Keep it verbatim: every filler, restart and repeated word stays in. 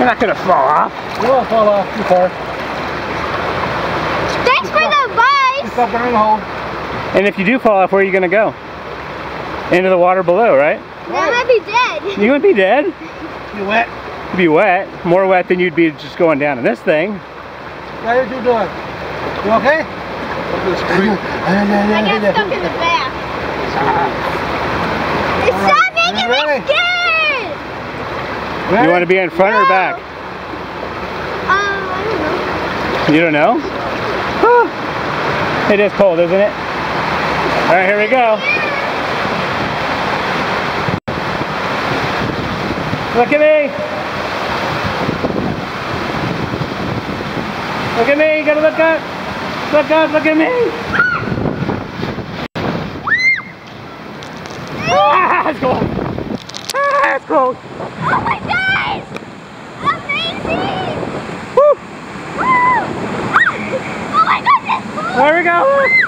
You're not gonna fall off. You won't fall off too far. Thanks for the advice. Just up there in the hole. And if you do fall off, where are you gonna go? Into the water below, right? Then I might be dead. You would be dead. You wet? You'd be wet. More wet than you'd be just going down in this thing. How are you doing? You okay? I got stuck in the back. Stop making me scared! You want to be in front no. or back? Um, I You don't know? It is cold, isn't it? All right, here we go. Look at me. Look at me, you gotta look up. Look up, look at me. Ah, it's cold. Ah, it's cold. Oh my God! Amazing! Woo. Woo! Oh my goodness! There we go.